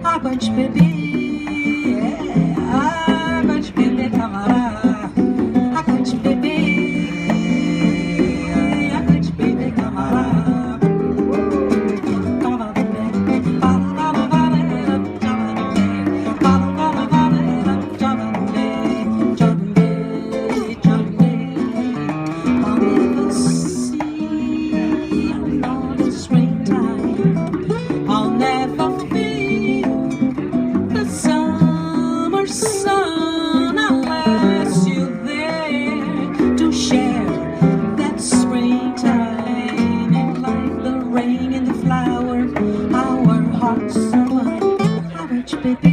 água de beber, água de beber, camarada, água de beber, água de beber, camarada. I'll never feel the summer sun unless you're there to share that springtime. And like the rain and the flower, our hearts are one. How much, baby?